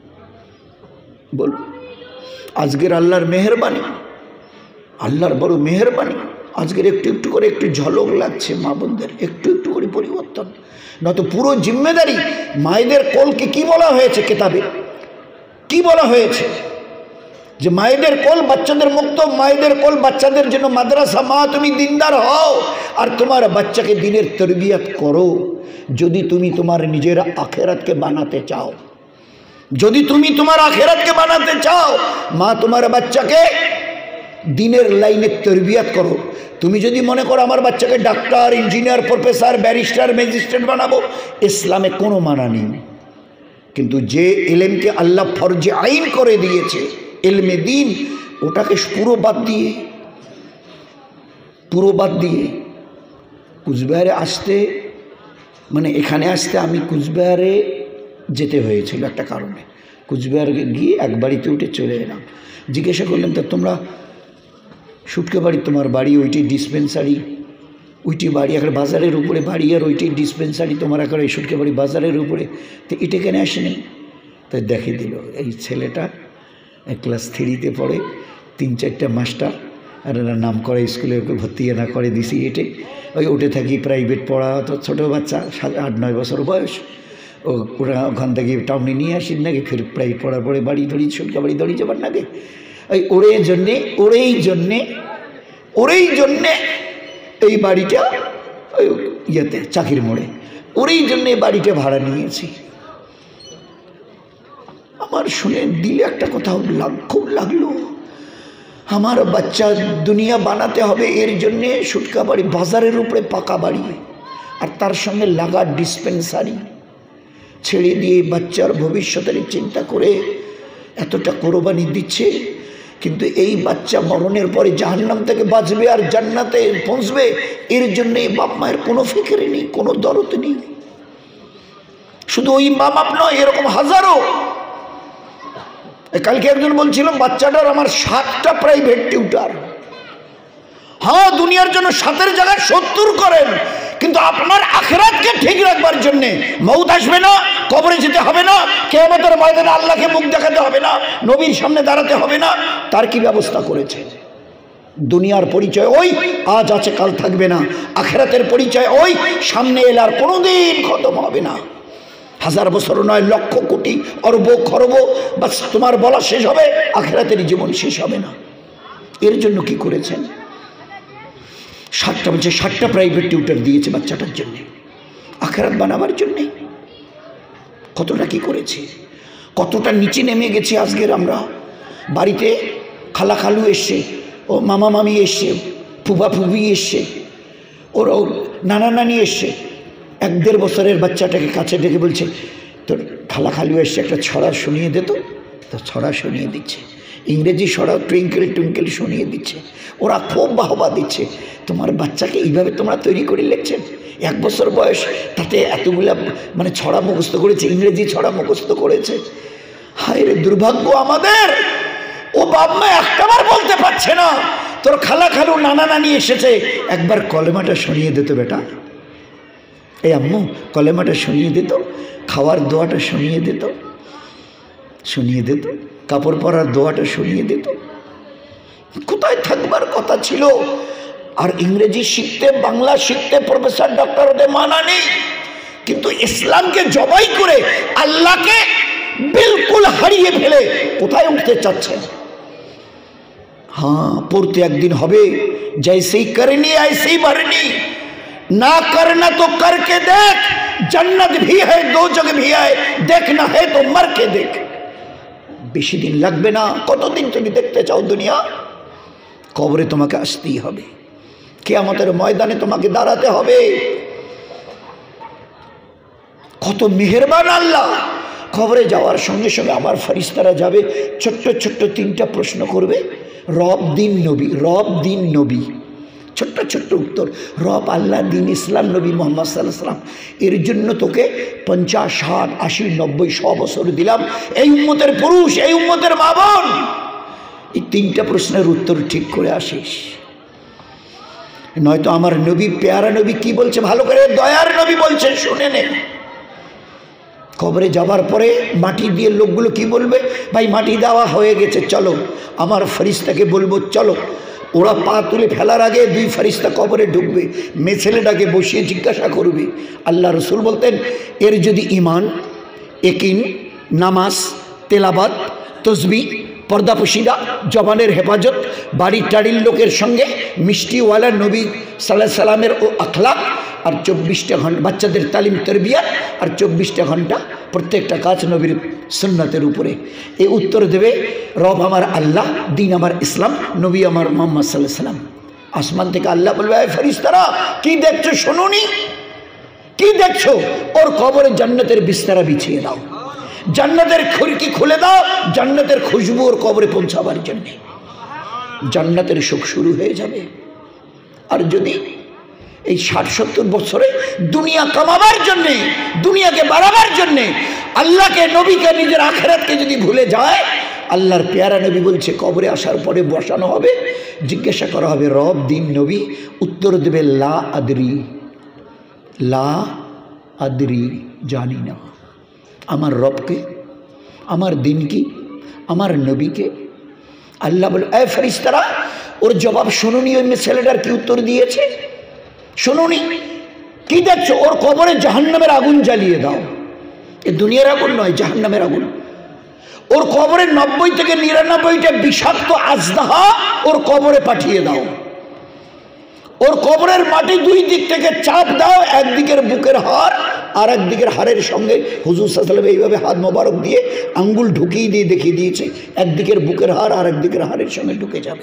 বলুন। আজকের আল্লাহর মেহেরবানি, আল্লাহর বড় মেহেরবানি, আজকের একটু একটু করে একটু ঝলক লাগছে মা বোনদের, একটু একটু করে পরিবর্তন, নয়তো পুরো জিম্মেদারি মায়েদের কোলকে কি বলা হয়েছে কেতাবে, কি বলা হয়েছে যে মায়েদের কোল বাচ্চাদের মুক্ত, মায়েদের কোল বাচ্চাদের জন্য মাদ্রাসা। মা তুমি দিনদার হও আর তোমার বাচ্চাকে দিনের তরবিয়ত করো যদি তুমি তোমার নিজের আখেরাতকে বানাতে চাও, যদি তুমি তোমার আখেরাতকে বানাতে চাও মা তোমার বাচ্চাকে দিনের লাইনে তরবিয়ত করো। তুমি যদি মনে করো আমার বাচ্চাকে doctor engineer professor barrister magistrate বানাবো, ইসলামে কোনো মানা নেই, কিন্তু যে ইলমকে আল্লাহ ফরজে আইন করে দিয়েছে ইলমে দিন, ওটাকে পুরো বাদ দিয়ে পুরো বাদ দিয়ে কুচবিহারে আসতে, মানে এখানে আসতে আমি কুচবিহারে যেতে হয়েছিল একটা কারণে, কুচবিহারে গিয়ে এক বাড়িতে উঠে চলে এলাম। জিজ্ঞাসা করলাম তা তোমরা সুটকে বাড়ি, তোমার বাড়ি ওইটি ডিসপেন্সারি, ওইটি বাড়ি একটা বাজারের উপরে বাড়ি, আর ওইটি ডিসপেন্সারি তোমার একটা এই সুটকে বাড়ি বাজারের উপরে, তো এটা কেন আসেনি? তাই দেখে দিল এই ছেলেটা ক্লাস থ্রিতে পড়ে, তিন চারটা মাস্টার আর এরা নাম করে স্কুলে ওকে ভর্তি না করে দিছি, এটে ওই উঠে থাকি প্রাইভেট পড়া, তো ছোটো বাচ্চা আট নয় বছর বয়স, ও ওরা ওখান থেকে টাউনে নিয়ে আসি নাকি ফের প্রাইভেট পড়ার পরে বাড়ি ধরি সুটকা বাড়ি ধরি যাবার নাকি, ওই ওরে জন্যে ওরেই জন্যে ওরেই জন্যে এই বাড়িটা ওই ইয়েতে চাকির মোড়ে, ওরেই জন্যে এই বাড়িটা ভাড়া নিয়েছি। আমার শুনে দিলে একটা কথা খুব লাগলো, আমার বাচ্চা দুনিয়া বানাতে হবে এর জন্যে সুটকা বাড়ি বাজারের উপরে পাকা বাড়ি আর তার সঙ্গে লাগা ডিসপেন্সারি ছেড়ে দিয়ে বাচ্চার ভবিষ্যতের চিন্তা করে এতটা কোরবানি দিচ্ছে, কিন্তু এই বাচ্চা মরণের পরে জাহান্নাম থেকে বাঁচবে আর জান্নাতে পৌঁছবে এর জন্যে বাপ মায়ের কোনো ফিকির নেই, কোনো দরদ নেই। শুধু ওই মা বাপ নয়, এরকম হাজারো। কালকে একজন বলছিল বাচ্চাটার আমার সাতটা প্রাইভেট টিউটার। হ্যাঁ, দুনিয়ার জন্য সাতের জায়গায় সত্তর করেন, কিন্তু আপনার আখিরাতকে ঠিক রাখবার জন্য মউত আসবে না, কবরে যেতে হবে না, কিয়ামতের ময়দানে আল্লাহকে মুখ দেখাতে হবে না, নবীর সামনে দাঁড়াতে হবে না, তার কি ব্যবস্থা করেছে? দুনিয়ার পরিচয় ওই, আজ আছে কাল থাকবে না। আখিরাতের পরিচয় ওই, সামনে এলে আর কোনোদিন খতম হবে না। হাজার বছর নয়, লক্ষ কোটি অরব খরব বাস তোমার বলা শেষ হবে, আখিরাতের জীবন শেষ হবে না। এর জন্য কি করেছেন? ষাটটা বলছে ষাটটা প্রাইভেট টিউটার দিয়েছে বাচ্চাটার জন্যে, আখিরাত বানাবার জন্যে। কতটা কি করেছে, কতটা নিচে নেমে গেছে আজকের আমরা। বাড়িতে খালা খালু এসছে, ও মামা মামি এসছে, ফুফা ফুফি এসছে, ওর নানা নানি এসছে, এক দেড় বছরের বাচ্চাটাকে কাছে ডেকে বলছে তোর খালা খালু এসছে, একটা ছড়া শুনিয়ে দে তো। তো ছড়া শুনিয়ে দিচ্ছে, ইংরেজি ছড়া টুইঙ্কেল টুইঙ্কেল শুনিয়ে দিচ্ছে, ওরা খুব বাহবা দিচ্ছে। তোমার বাচ্চাকে এইভাবে তোমরা তৈরি করে লিখছেন, এক বছর বয়স তাতে এতগুলা মানে ছড়া মুখস্থ করেছে, ইংরেজি ছড়া মুখস্থ করেছে। হায় রে দুর্ভাগ্য আমাদের, ও বাপ মা একটাবার বলতে পারছে না তোর খালা খালু নানা নানি এসেছে, একবার কলেমাটা শুনিয়ে দিত বেটা, এই আম্মু কলেমাটা শুনিয়ে দিত, খাওয়ার দোয়াটা শুনিয়ে দিত। শুনিয়ে দিত, কাপড় পরার দোয়াটা শুনিয়ে দিত। কোথায় থাকবার কথা ছিল। আর ইংরেজি শিখতে, বাংলা শিখতে প্রফেসর ডক্টর ওদের মানা নেই, কিন্তু ইসলামকে জবাই করে আল্লাহকে বিলকুল হারিয়ে ফেলে কোথায় উঠতে চাচ্ছেন। हाँ পড়তে একদিন হবে, जैसे ही करनी ऐसे ही भरनी, ना करना तो करके देख, जन्नत भी है दो जग भी है, देखना है तो मर के देख। বেশি দিন লাগবে না। কতদিন তুমি দেখতে চাও দুনিয়া? কবরে তোমাকে আসতেই হবে, কিয়ামতের ময়দানে তোমাকে দাঁড়াতে হবে। কত মেহেরবান আল্লাহ। কবরে যাওয়ার সঙ্গে সঙ্গে আমার ফেরেশতারা যাবে, ছোট্ট ছোট্ট তিনটা প্রশ্ন করবে, রব দিন নবী, রব দিন নবী। ছোট্ট ছোট্ট উত্তর, রব আল্লাহ, দিন ইসলাম, নবী মোহাম্মদ সাল্লাল্লাহু আলাইহি সাল্লাম। এর জন্য তোকে পঞ্চাশ ষাট আশি নব্বই শ বছর দিলাম, এই উম্মতের পুরুষ, এই উম্মতের মা বোন, এই তিনটা প্রশ্নের উত্তর ঠিক করে আসিস, নয়তো আমার নবী, পেয়ারা নবী কি বলছে ভালো করে, দয়ার নবী বলছে, শুনে নে। কবরে যাবার পরে মাটি দিয়ে লোকগুলো কি বলবে, ভাই মাটি দেওয়া হয়ে গেছে, চলো। আমার ফেরেশতাকে বলবো চলো। ওরা পা তুলে ফেলার আগে দুই ফেরেশতা কবরে ঢুকবে, মেয়ে ছেলেটাকে বসিয়ে জিজ্ঞাসা করবে। আল্লাহ রসুল বলতেন, এর যদি ইমান, একিন, নামাজ, তেলাবাত, তসবি, পর্দাপশিদা, জবানের হেফাজত, বাড়ির টাড়ির লোকের সঙ্গে মিষ্টিওয়ালা নবী সাল্লাল্লাহু আলাইহি সাল্লামের ও আখলাক, আর চব্বিশটা ঘন্টা বাচ্চাদের তালিম তরবিয়াত, আর চব্বিশটা ঘন্টা প্রত্যেকটা কাজ নবীর সুন্নতের উপরে, এই উত্তর দেবে রব আমার আল্লাহ, দিন আমার ইসলাম, নবী আমার মুহাম্মদ সাল্লাল্লাহু আলাইহি সাল্লাম। আসমান থেকে আল্লাহ বলবে, এই ফেরেশতারা কি দেখছো, শুনুনি কি দেখছো? ওর কবরে জান্নাতের বিছানা বিছিয়ে দাও, জান্নাতের খিড়কি খুলে দাও, জান্নাতের খুশবু ওর কবরে পৌঁছাবার জন্য, জান্নাতের সুখ শুরু হয়ে যাবে। আর যদি এই ষাট সত্তর বছরে দুনিয়া কামাবার জন্যে, দুনিয়াকে বাড়াবার জন্যে, আল্লাহকে, নবীকে, নিজের আখিরাতকে যদি ভুলে যায়, আল্লাহর পেয়ারা নবী বলছে কবরে আসার পরে বসানো হবে, জিজ্ঞাসা করা হবে রব দিন নবী, উত্তর দেবে লা আদরি, লা আদরি, জানি না। আমার রবকে, আমার দিন কি, আমার নবীকে। আল্লাহ বলে, এ ফেরেশতারা ওর জবাব শুনুনি, ওই ছেলেটার কি উত্তর দিয়েছে শুনুনি, কি দেখছো? ওর কবরে জাহান্নামের আগুন জ্বালিয়ে দাও। এ দুনিয়ার আগুন নয়, জাহান্নামের আগুন। ওর কবরে নব্বই থেকে নিরানব্বইটা বিষাক্ত আজদাহা ওর কবরে পাঠিয়ে দাও। ওর কবরের মাটি দুই দিক থেকে চাপ দাও, একদিকের বুকের হাড় আর একদিকের হাড়ের সঙ্গে, হুজুর সাল্লাল্লাহু আলাইহি ওয়াসাল্লাম এইভাবে হাত মোবারক দিয়ে আঙ্গুল ঢুকিয়ে দিয়ে দেখিয়ে দিয়েছে, একদিকের বুকের হাড় আর একদিকের হাড়ের সঙ্গে ঢুকে যাবে।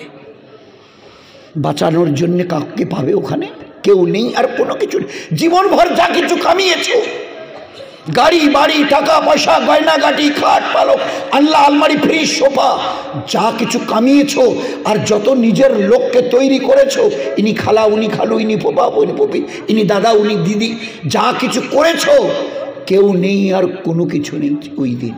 বাঁচানোর জন্য কাকে পাবে ওখানে? কেউ নেই, আর কোনো কিছু নেই। জীবনভর যা কিছু কামিয়েছো, গাড়ি বাড়ি, টাকা পয়সা, গয়নাগাটি, খাট পালক, আল্লাহ আলমারি, ফ্রিজ, সোফা, যা কিছু কামিয়েছো, আর যত নিজের লোককে তৈরি করেছো, ইনি খালা, উনি খালু, ইনি পোপা, উনি পপি, ইনি দাদা, উনি দিদি, যা কিছু করেছো, কেউ নেই আর কোনো কিছু নেই ওই দিন।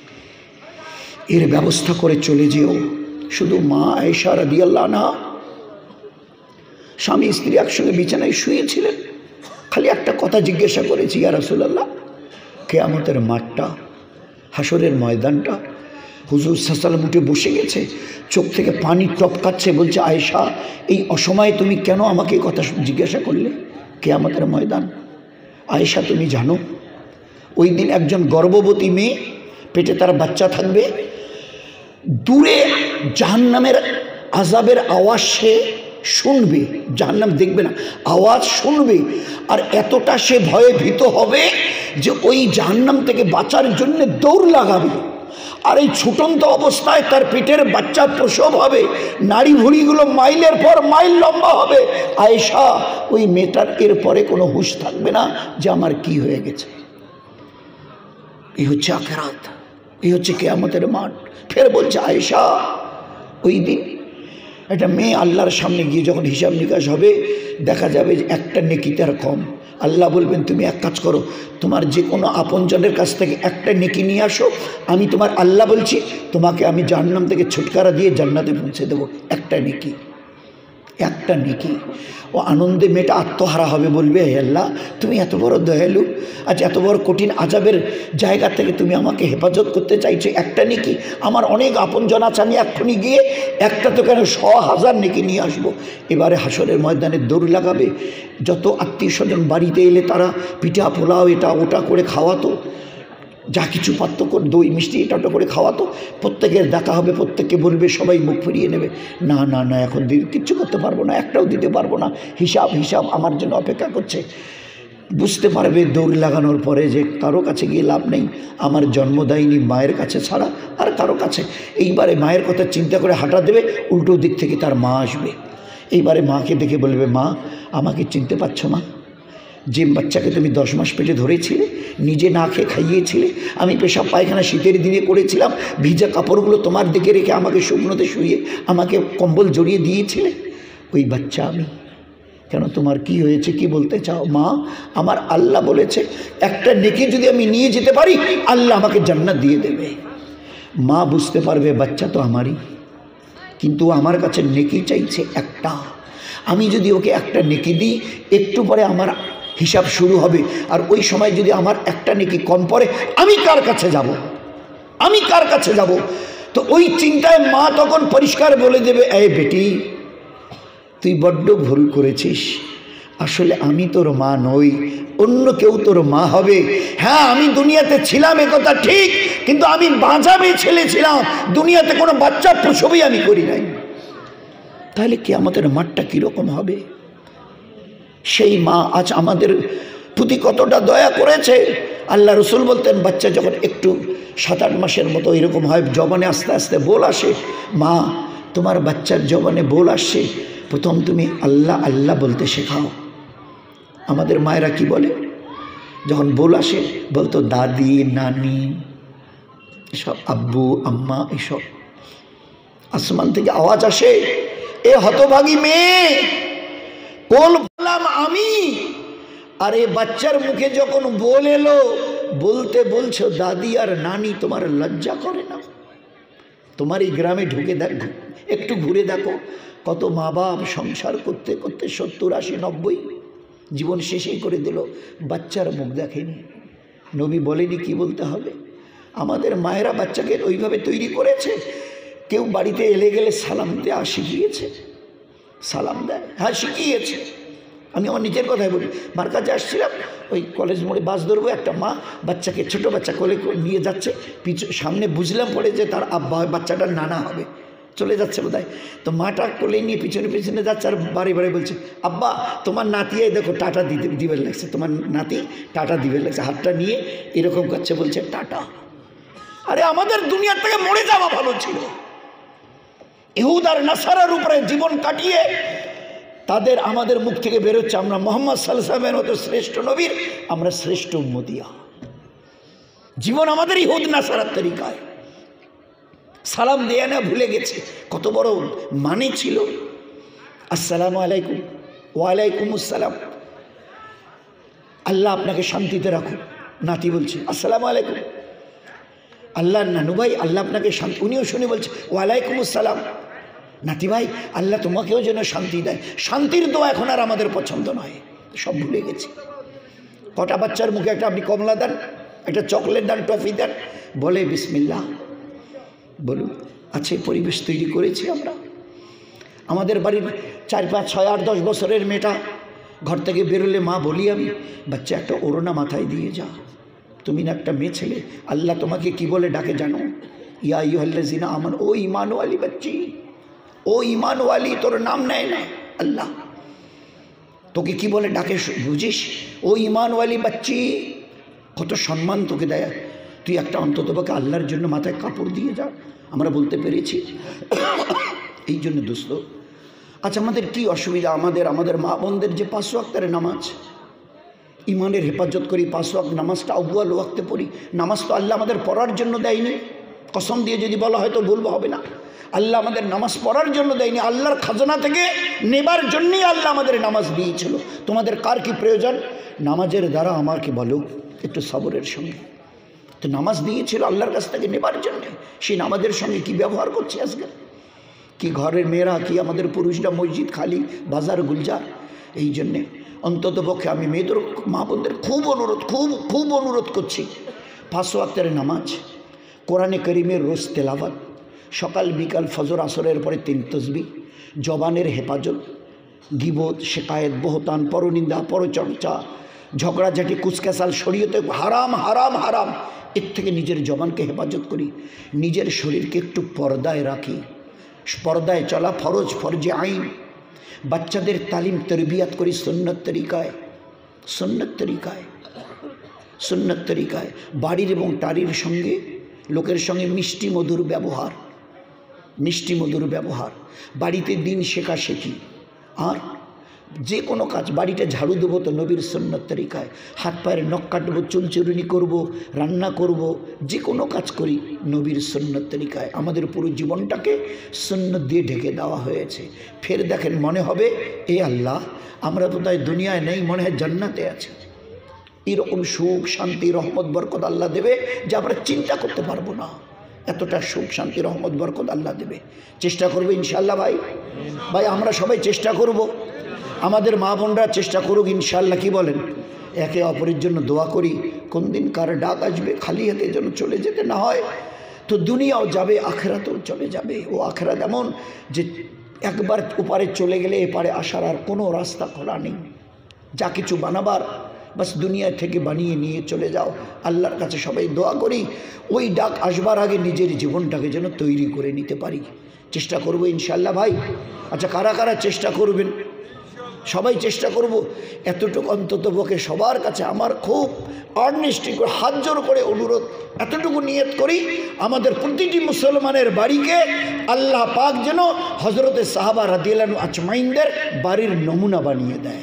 এর ব্যবস্থা করে চলে যেও। শুধু মা আয়েশা রাদিয়াল্লাহু আনহা, স্বামী স্ত্রী একসঙ্গে বিছানায় শুয়েছিলেন, খালি একটা কথা জিজ্ঞাসা করেছি, ইয়া রাসূলুল্লাহ, কিয়ামতের মাঠটা, হাসরের ময়দানটা, হুজুর সাল্লাল্লাহু আলাইহি ওয়াসাল্লাম উঠে বসে গেছে, চোখ থেকে পানি টপকাচ্ছে, বলছে আয়েশা এই অসময়ে তুমি কেন আমাকে এই কথা জিজ্ঞাসা করলে? কিয়ামতের ময়দান, আয়েশা তুমি জানো ওই দিন একজন গর্ভবতী মেয়ে, পেটে তার বাচ্চা থাকবে, দূরে জাহান্নামের আযাবের আওয়াজ সে শুনবে, জাহান্নাম দেখবে না, আওয়াজ শুনবে, আর এতটা সে ভয়ে ভীত হবে যে ওই জাহান্নাম থেকে বাঁচার জন্য দৌড় লাগাবে। আর এই ছুটন্ত অবস্থায় তার পেটের বাচ্চা প্রসব হবে, নাড়ি ভুঁড়িগুলো মাইলের পর মাইল লম্বা হবে। আয়েশা, ওই মেয়েটার এরপরে কোনো হুঁশ থাকবে না যে আমার কি হয়ে গেছে। এই হচ্ছে আখিরাত, এই হচ্ছে কিয়ামতের মাঠ। ফের বলছে আয়েশা, ওই দিন একটা মেয়ে আল্লাহর সামনে গিয়ে যখন হিসাব নিকাশ হবে, দেখা যাবে যে একটা নেকি তার কম। আল্লাহ বলবেন তুমি এক কাজ করো, তোমার যে কোনো আপনজনের কাছ থেকে একটা নেকি নিয়ে আসো, আমি তোমার আল্লাহ বলছি তোমাকে আমি জাহান্নাম থেকে ছুটকারা দিয়ে জান্নাতে পৌঁছে দেবো, একটা নেকি। একটা নেকি। ও আনন্দে মেয়েটা আত্মহারা হবে, বলবে হে আল্লাহ তুমি এত বড় দয়ালু, আজ এত বড় কঠিন আজাবের জায়গা থেকে তুমি আমাকে হেফাজত করতে চাইছো, একটা নেকি। আমার অনেক আপনজন আছে, আমি এক্ষুনি গিয়ে একটা তো কেন শ হাজার নেকি নিয়ে আসবো। এবারে হাসরের ময়দানে দৌড় লাগাবে। যত আত্মীয় স্বজন বাড়িতে এলে তারা পিঠা পোলাও এটা ওটা করে খাওয়াতো, যা কিছু পাত্র করে দই মিষ্টি এটা ওটা করে খাওয়াতো। প্রত্যেকের দেখা হবে, প্রত্যেককে বলবে, সবাই মুখ ফিরিয়ে নেবে, না না না এখন কিচ্ছু করতে পারবো না, একটাও দিতে পারবো না, হিসাব হিসাব আমার জন্য অপেক্ষা করছে। বুঝতে পারবে দৌড় লাগানোর পরে যে কারো কাছে গিয়ে লাভ নেই, আমার জন্ম দেয়নি মায়ের কাছে ছাড়া আর কারো কাছে। এইবারে মায়ের কথা চিন্তা করে হাঁটা দেবে, উল্টো দিক থেকে তার মা আসবে। এইবারে মাকে দেখে বলবে, মা আমাকে চিনতে পারছো মা? যে বাচ্চাকে তুমি দশ মাস পেটে ধরেছিলে, নিজে না খেয়ে খাইয়েছিলে, আমি পেশাব পায়খানা শীতের দিনে করেছিলাম, ভিজা কাপড়গুলো তোমার দিকে রেখে আমাকে শুকনোতে শুয়ে আমাকে কম্বল জড়িয়ে দিয়েছিলে, ওই বাচ্চা আমি। কেন তোমার কি হয়েছে, কি বলতে চাও? মা আমার আল্লাহ বলেছে একটা নেকি যদি আমি নিয়ে যেতে পারি আল্লাহ আমাকে জান্নাত দিয়ে দেবে। মা বুঝতে পারবে বাচ্চা তো আমারই, কিন্তু আমার কাছে নেকি চাইছে একটা। আমি যদি ওকে একটা নেকি দিই, একটু পরে আমার হিসাব শুরু হবে, আর ওই সময় যদি আমার একটা নেকি কম পড়ে আমি কার কাছে যাব, আমি কার কাছে যাব? তো ওই চিন্তায় মা তখন পরিষ্কার বলে দেবে, এই বেটি তুই বড্ড ভুল করেছিস, আসলে আমি তোর মা নই, অন্য কেউ তোর মা হবে। হ্যাঁ আমি দুনিয়াতে ছিলাম একথা ঠিক, কিন্তু আমি বাঁচাবে ছেলে ছিলাম, দুনিয়াতে কোনো বাচ্চা প্রসবই আমি করি নাই। তাহলে কি আমাদের মাঠটা কীরকম হবে? সেই মা আজ আমাদের প্রতি কতটা দয়া করেছে। আল্লাহ রসুল বলতেন বাচ্চা যখন একটু সাত আট মাসের মতো এরকম হয়, জবানে আস্তে আস্তে বোল আসে, মা তোমার বাচ্চার জবানে বোল আসছে, প্রথম তুমি আল্লাহ আল্লাহ বলতে শেখাও। আমাদের মায়েরা কি বলে যখন বোল আসে, বলতো দাদি নানি এসব, আব্বু আম্মা এসব। আসমান থেকে আওয়াজ আসে, এ হতভাগী মেয়ে কোল বললাম আমি। আরে বাচ্চার মুখে যখন বল এলো, বলতে বলছো দাদি আর নানি, তোমার লজ্জা করে না? তোমার এই গ্রামে ঢুকে দেখো, একটু ঘুরে দেখো, কত মা বাপ সংসার করতে করতে সত্তর আশি নব্বই জীবন শেষই করে দিল, বাচ্চার মুখ দেখেনি। নবী বলেনি কি বলতে হবে? আমাদের মায়েরা বাচ্চাকে ওইভাবে তৈরি করেছে। কেউ বাড়িতে এলে গেলে সালাম দেওয়া শিখিয়েছে, সালাম দেয়, হ্যাঁ শিখিয়েছে। আমি আমার নিজের কথাই বলি, মার কাছে আসছিলাম, ওই কলেজ মোড়ে বাস ধরবো, একটা মা বাচ্চাকে ছোটো বাচ্চা কোলে নিয়ে যাচ্ছে, পিছু সামনে বুঝলাম পড়ে যে তার আব্বা বাচ্চাটার নানা হবে, চলে যাচ্ছে বোধহয়। তো মাটা কোলে নিয়ে পিছনে পিছনে যাচ্ছে, আর বাড়ি বাড়ি বলছে, আব্বা তোমার নাতি এই দেখো টাটা দিতে দিবেন লাগছে, তোমার নাতি টাটা দিবেন লাগছে, হাতটা নিয়ে এরকম করছে, বলছে টাটা। আরে আমাদের দুনিয়ার থেকে মরে যাওয়া ভালো ছিল। ইহুদ আর নাসারার উপরে জীবন কাটিয়ে তাদের আমাদের মুখ থেকে বেরোচ্ছে, আমরা মোহাম্মদ সাল্লাল্লাহু আলাইহি ওয়াসাল্লামের মতো শ্রেষ্ঠ নবীর আমরা শ্রেষ্ঠ উম্মতিয়া। জীবন আমাদের ইহুদ নাসারার তরিকায়। সালাম দেয়া না ভুলে গেছে, কত বড় মানে ছিল। আসসালামু আলাইকুম, ওয়ালাইকুম আসসালাম, আল্লাহ আপনাকে শান্তিতে রাখুন। নাতি বলছে আসসালামু আলাইকুম, আল্লাহ নানু ভাই আল্লাহ আপনাকে শান্তি, উনিও শুনে বলছে ওয়ালাইকুম আসসালাম। নাতি ভাই আল্লাহ তোমাকেও যেন শান্তি দেয়। শান্তির দোয়া এখন আর আমাদের পছন্দ নয়, সব ভুলে গেছি। কটা বাচ্চার মুখে একটা আপনি কমলা দেন, একটা চকলেট দেন, টফি দেন, বলে বিসমিল্লাহ। বলুন আছে পরিবেশ তৈরি করেছি আমরা। আমাদের বাড়ির চার পাঁচ ছয় আট দশ বছরের মেয়েটা ঘর থেকে বেরোলে মা বলি আমি, বাচ্চা একটা ওড়না মাথায় দিয়ে যা, তুমি না একটা মেয়ে ছেলে, আল্লাহ তোমাকে কি বলে ডাকে জানো? ইয়া আইয়ুহাল্লাযিনা আমানু, ও ঈমানওয়ালি বাচ্চি, ও ঈমানওয়ালি, তোর নাম নেয় না আল্লাহ, তোকে কি বলে ডাকে বুঝিস? ও ঈমানওয়ালি বাচ্চি, কত সম্মান তোকে দেয়। তুই একটা অন্তত পক্ষে আল্লাহর জন্য মাথায় কাপড় দিয়ে যা। আমরা বলতে পেরেছি? এই জন্য দোস্ত, আচ্ছা আমাদের কি অসুবিধা? আমাদের আমাদের মা বোনদের যে পাঁচ ওয়াক্তের নামাজ, ইমানের হেফাজত করি, পাঁচ ওয়াক্ত নামাজটা আউয়াল ওয়াক্তে পড়ি। নামাজ তো আল্লাহ আমাদের পড়ার জন্য দেয়নি, কসম দিয়ে যদি বলা হয়তো ভুলবো হবে না। আল্লাহ আমাদের নামাজ পড়ার জন্য দেয়নি, আল্লাহর খাজনা থেকে নেবার জন্যই আল্লাহ আমাদের নামাজ দিয়েছিল। তোমাদের কার কি প্রয়োজন? নামাজের দ্বারা আমাকে বলো একটু সবরের সঙ্গে। তো নামাজ দিয়েছিল আল্লাহর কাছ থেকে নেবার জন্যে, সেই নামাজের সঙ্গে কি ব্যবহার করছি আজকে? কি ঘরের মেয়েরা কি আমাদের পুরুষরা মসজিদ খালি, বাজার গুলজার। এই জন্যে অন্তত পক্ষে আমি মেয়েদের মা বোনদের খুব অনুরোধ খুব খুব অনুরোধ করছি, পাঁচ ওয়াক্তের নামাজ, কোরআনে করিমের রোজ তেলাওয়াত, সকাল বিকাল ফজর আসরের পরে তিন তসবিহ, জবানের হেফাজত, গিবত, শেকায়েত, বহতান, পরনিন্দা, পরচর্চা, ঝগড়াঝাটি, কুচকাচাল, শরীয়তে হারাম হারাম হারাম, এর থেকে নিজের জবানকে হেফাজত করি, নিজের শরীরকে একটু পর্দায় রাখি, পর্দায় চলা ফরজ, ফরজে আইন, বাচ্চাদের তালিম তরবিয়াত করি সুন্নত তরিকায়, সুন্নত তরিকায় সুন্নত তরিকায় বাড়ির এবং টাড়ির সঙ্গে লোকের সঙ্গে মিষ্টি মধুর ব্যবহার, মিষ্টি মধুর ব্যবহার, বাড়িতে দিন শেখা শেখি। আর যে কোনো কাজ, বাড়িটা ঝাড়ু দেবো তো নবীর সুন্নত তরিকায়, হাত পায়ের নখ কাটবো, চুল চিরুনি করবো, রান্না করব, যে কোনো কাজ করি নবীর সুন্নত তরিকায়। আমাদের পুরো জীবনটাকে সুন্নত দিয়ে ঢেকে দেওয়া হয়েছে। ফের দেখেন মনে হবে এ আল্লাহ, আমরা বোধহয় দুনিয়ায় নেই, মনে হয় জান্নাতে আছে। এরকম সুখ শান্তি রহমত বরকত আল্লাহ দেবে যে আমরা চিন্তা করতে পারবো না, এতটা সুখ শান্তি রহমত বরকত আল্লাহ দেবে। চেষ্টা করবো ইনশাআল্লাহ ভাই, ভাই আমরা সবাই চেষ্টা করব, আমাদের মা বোনরা চেষ্টা করুক ইনশাআল্লাহ। কি বলেন? একে অপরের জন্য দোয়া করি, কোন দিন কার ডাক আসবে, খালি হাতে যেন চলে যেতে না হয়। তো দুনিয়াও যাবে, আখেরাতেও চলে যাবে। ও আখেরাত এমন যে একবার ওপারে চলে গেলে এপারে আসার আর কোনো রাস্তা খোলা নেই। যা কিছু বানাবার বাস দুনিয়া থেকে বানিয়ে নিয়ে চলে যাও। আল্লাহর কাছে সবাই দোয়া করি ওই ডাক আসবার আগে নিজের জীবনটাকে যেন তৈরি করে নিতে পারি। চেষ্টা করব ইনশাআল্লাহ ভাই। আচ্ছা, কারা কারা চেষ্টা করবেন? সবাই চেষ্টা করব। এতটুকু অন্তত পক্ষে সবার কাছে আমার খুব আর্নেস্টি করে হাত জোর করে অনুরোধ, এতটুকু নিয়ত করি আমাদের প্রতিটি মুসলমানের বাড়িকে আল্লাহ পাক যেন হজরতে সাহাবা রাদিয়াল্লাহু আজমাইনদের বাড়ির নমুনা বানিয়ে দেয়।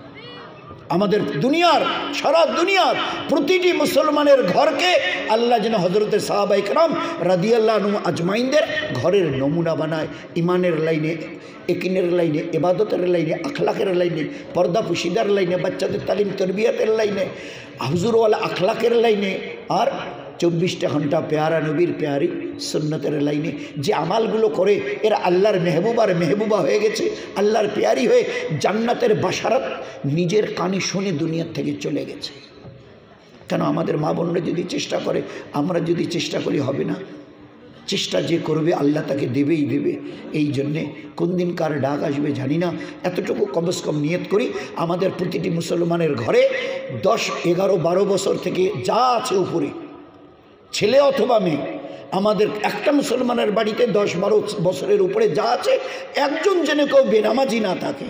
আমাদের দুনিয়ার সারা দুনিয়ার প্রতিটি মুসলমানের ঘরকে আল্লাহ যেন হজরতে সাহাবা ইকরাম রাদিয়াল্লাহু আজমাইনদের ঘরের নমুনা বানায়। ইমানের লাইনে, একিনের লাইনে, ইবাদতের লাইনে, আখলাকের লাইনে, পর্দা পুশিদার লাইনে, বাচ্চাদের তালিম তরবিয়াতের লাইনে, হুজুরওয়ালা আখলাকের লাইনে, আর চব্বিশটা ঘন্টা পেয়ারা নবীর পেয়ারি সুন্নতের লাইনে যে আমালগুলো করে এরা আল্লাহর মেহবুবার মেহবুবা হয়ে গেছে, আল্লাহর পেয়ারি হয়ে জান্নাতের বাশারাত নিজের কানে শুনে দুনিয়ার থেকে চলে গেছে। কেন? আমাদের মা বোনরা যদি চেষ্টা করে, আমরা যদি চেষ্টা করি হবে না? চেষ্টা যে করবে আল্লাহ তাকে দেবেই দেবে। এই জন্যে কোন দিন কার ডাক আসবে জানি না, এতটুকু কমস কম নিয়ত করি আমাদের প্রতিটি মুসলমানের ঘরে দশ এগারো বারো বছর থেকে যা আছে উপরে, ছেলে অথবা মেয়ে, আমাদের একটা মুসলমানের বাড়িতে দশ বারো বছরের উপরে যা আছে, একজন যেন কেউ বেনামাজি না থাকে,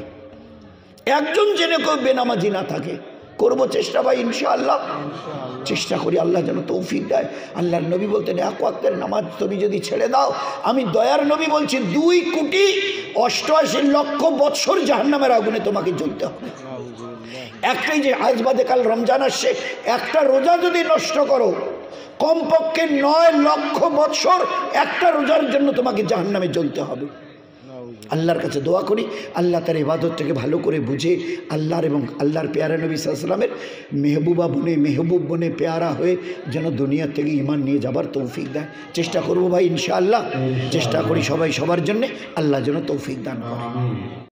একজন যেন কেউ বেনামাজি না থাকে। করবো চেষ্টা ভাই ইনশাআল্লাহ, চেষ্টা করি আল্লাহ যেন তৌফিক দেয়। আল্লাহর নবী বলতেন এক ওয়াক্তের নামাজ তুমি যদি ছেড়ে দাও, আমি দয়ার নবী বলছি দুই কোটি অষ্টআশি লক্ষ বৎসর জাহান্নামের আগুনে তোমাকে জ্বলতে হবে। একটাই যে আজ বাদে কাল রমজান আসছে, একটা রোজা যদি নষ্ট করো কমপক্ষে নয় লক্ষ বৎসর একটা রোজার জন্য তোমাকে জাহান্নামে জ্বলতে হবে। আল্লাহর কাছে দোয়া করি আল্লাহ তার ইবাদতটাকে ভালো করে বুঝে আল্লাহর এবং আল্লাহর পেয়ারা নবী সাল্লাল্লাহু আলাইহি ওয়াসাল্লামের মেহবুবা বনে মেহবুব বনে পেয়ারা হয়ে যেন দুনিয়া থেকে ঈমান নিয়ে যাবার তৌফিক দেয়। চেষ্টা করব ভাই ইনশাআল্লাহ, চেষ্টা করি সবাই সবার জন্যে, আল্লাহ যেন তৌফিক দান করে।